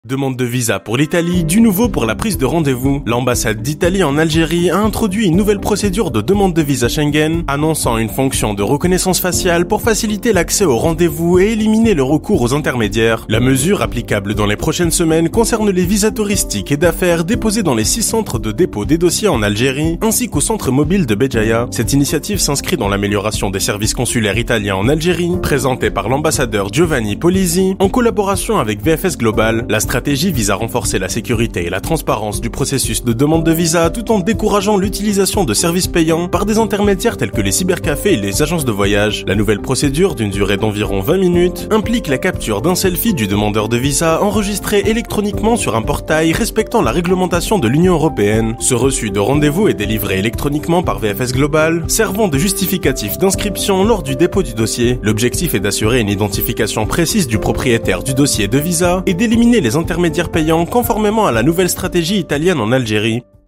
Demande de visa pour l'Italie, du nouveau pour la prise de rendez-vous. L'ambassade d'Italie en Algérie a introduit une nouvelle procédure de demande de visa Schengen, annonçant une fonction de reconnaissance faciale pour faciliter l'accès au rendez-vous et éliminer le recours aux intermédiaires. La mesure, applicable dans les prochaines semaines, concerne les visas touristiques et d'affaires déposés dans les 6 centres de dépôt des dossiers en Algérie, ainsi qu'au centre mobile de Béjaïa. Cette initiative s'inscrit dans l'amélioration des services consulaires italiens en Algérie, présentée par l'ambassadeur Giovanni Polisi, en collaboration avec VFS Global. La stratégie vise à renforcer la sécurité et la transparence du processus de demande de visa tout en décourageant l'utilisation de services payants par des intermédiaires tels que les cybercafés et les agences de voyage. La nouvelle procédure, d'une durée d'environ 20 minutes, implique la capture d'un selfie du demandeur de visa enregistré électroniquement sur un portail respectant la réglementation de l'Union européenne. Ce reçu de rendez-vous est délivré électroniquement par VFS Global, servant de justificatif d'inscription lors du dépôt du dossier. L'objectif est d'assurer une identification précise du propriétaire du dossier de visa et d'éliminer les intermédiaires payants conformément à la nouvelle stratégie italienne en Algérie.